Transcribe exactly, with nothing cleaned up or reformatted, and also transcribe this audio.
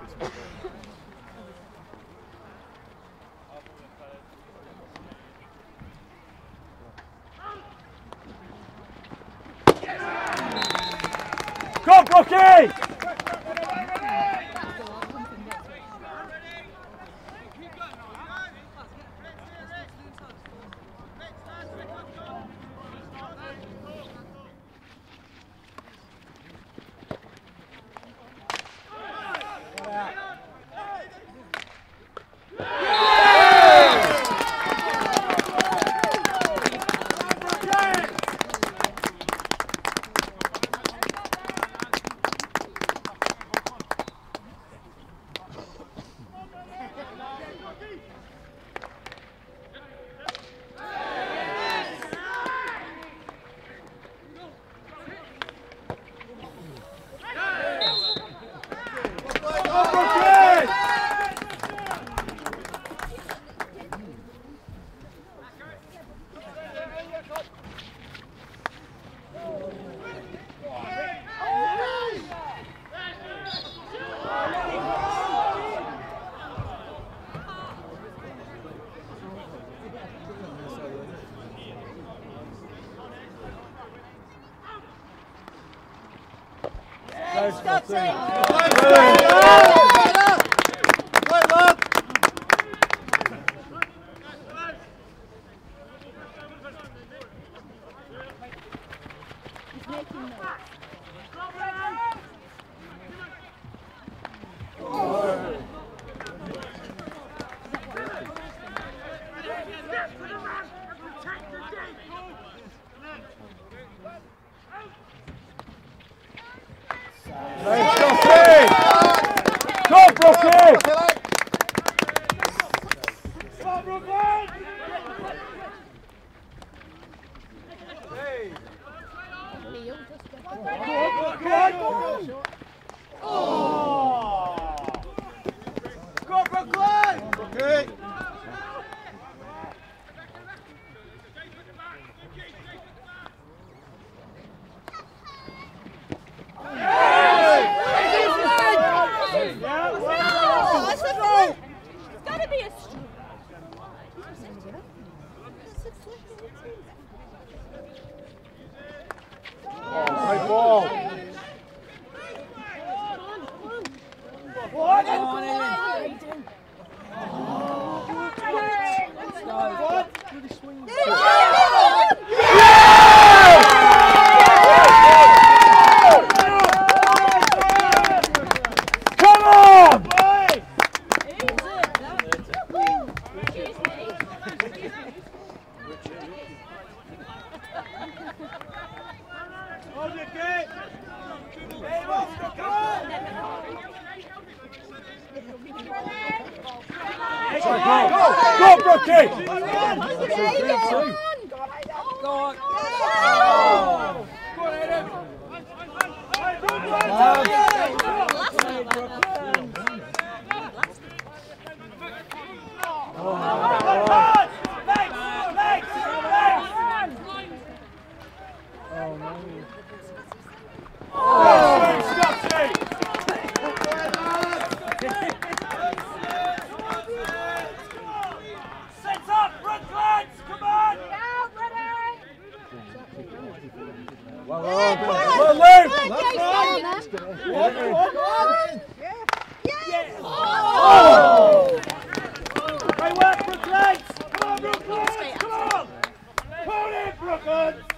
Go, Brookie! Stop saying. He's making noise. Go, Brookie! Go, Brooklands! Go, Brooklands! Okay. Great ball. What? Come on! Hold it, Kate! Hey, off the gun! Go, go, go, Brookie! Go on! Oh! Go on, Adam! Hey, Brooklands! Legs! Legs! Legs! Oh, no. Oh, Scotty! Set up, Brooklands! Come on! Well, well, well, well, Oh! Great work, Brooklands! Come on, Brooklands! Come on! Pull in, Brooklands!